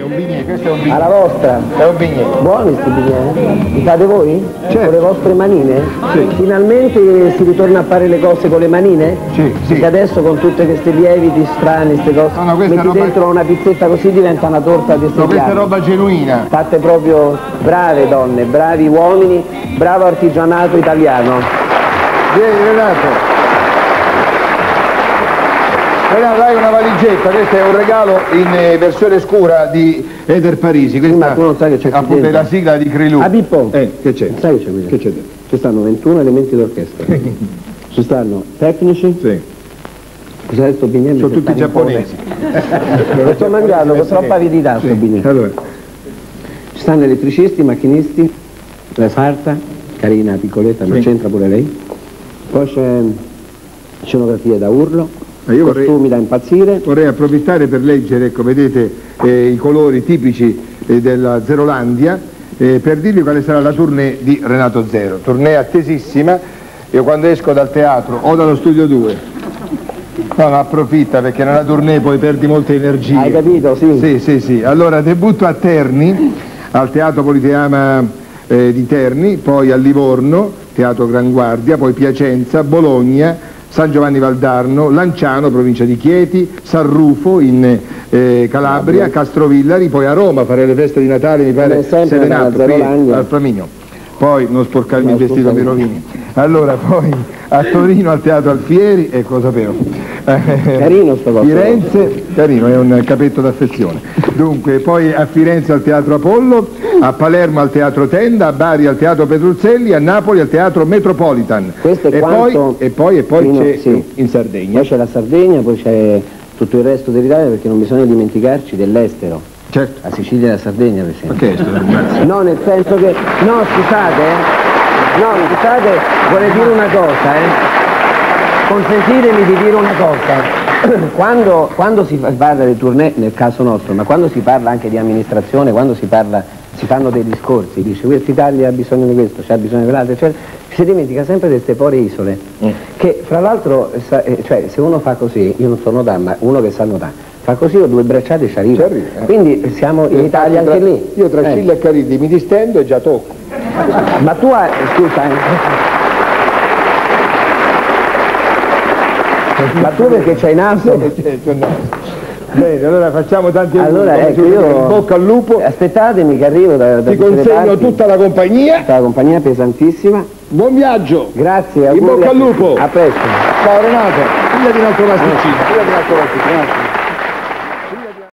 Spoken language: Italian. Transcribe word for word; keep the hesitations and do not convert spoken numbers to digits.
un bignè, questo è un bignè. Alla vostra? È un bignè. Buoni questi bignè? Li fate voi? Certo. Con le vostre manine? Sì. Finalmente si ritorna a fare le cose con le manine? Sì, sì. Perché adesso con tutte queste lieviti strane, queste cose, No, no, questa metti roba... dentro una pizzetta così diventa una torta di No, questa è roba genuina. Fatte proprio brave donne, bravi uomini, bravo artigianato italiano. Vieni Renato. Renato, hai una valigetta, questo è un regalo in eh, versione scura di Eder Parisi, questa ma tu non sai che c'è qui appunto è dentro. la sigla di Crilù. Ah, Pippo, Eh, che c'è? sai che c'è qui? Che c'è dentro? Ci stanno ventuno elementi d'orchestra. Ci stanno tecnici. Sì. Cos'è sto bignè? Sono tutti giapponesi. Lo sto mangiando con troppa avidità sto Sì. bignè. Allora. Ci stanno elettricisti, macchinisti, la sarta, carina, piccoletta, ma Sì. c'entra pure lei. Poi c'è scenografia da urlo. Io vorrei, costumi da impazzire. vorrei approfittare per leggere, ecco, vedete eh, i colori tipici eh, della Zerolandia, eh, per dirvi quale sarà la tournée di Renato Zero. Tournée attesissima. Io quando esco dal teatro o dallo studio due, no, ma approfitta perché nella tournée poi perdi molte energie. Hai capito? Sì. Sì, sì, sì. Allora debutto a Terni, al Teatro Politeama eh, di Terni, poi a Livorno, Teatro Gran Guardia, poi Piacenza, Bologna, San Giovanni Valdarno, Lanciano, provincia di Chieti, San Rufo in eh, Calabria, Castrovillari, poi a Roma fare le feste di Natale, mi pare Serenato, qui al Flaminio. Poi non sporcarmi il vestito, mi rovini. Allora poi a Torino al Teatro Alfieri, ecco lo sapevo. Carino sto cosa. Firenze, carino, è un capetto d'affezione. Dunque, poi a Firenze al Teatro Apollo, a Palermo al Teatro Tenda, a Bari al Teatro Petruzzelli, a Napoli al Teatro Metropolitan. Questo è e, quanto... poi, e poi, e poi Fino- c'è sì. in Sardegna. Poi c'è la Sardegna, poi c'è tutto il resto dell'Italia perché non bisogna dimenticarci dell'estero. Certo. La Sicilia e la Sardegna per esempio. Ma che è sto? No, nel senso che... No, scusate, eh. No, scusate, vorrei dire una cosa, eh. Consentitemi di dire una cosa. Quando, quando si parla di tournée, nel caso nostro, ma quando si parla anche di amministrazione, quando si parla, si fanno dei discorsi, dice questa Italia ha bisogno di questo, c'ha bisogno di quell'altro, cioè, si dimentica sempre di queste povere isole, mm. che fra l'altro, cioè, se uno fa così, io non so nuotare, ma uno che sa nuotare, fa così o due bracciate ci arriva. arriva, eh. Quindi siamo in Italia anche tra, lì. Io tra eh. Scilla e Carilli mi distendo e già tocco. Ma tu hai, scusa, eh. Ma tu perché c'hai naso? Bene, allora facciamo tanti allora, auguri, ecco, io... in bocca al lupo. Aspettatemi che arrivo da, da Ti consegno tutta la compagnia. Tutta la compagnia pesantissima. Buon viaggio. Grazie, in auguri. bocca al lupo. A presto. Ciao Renato. Figlia di un altro pasticcino. Figlia di un altro pasticcino.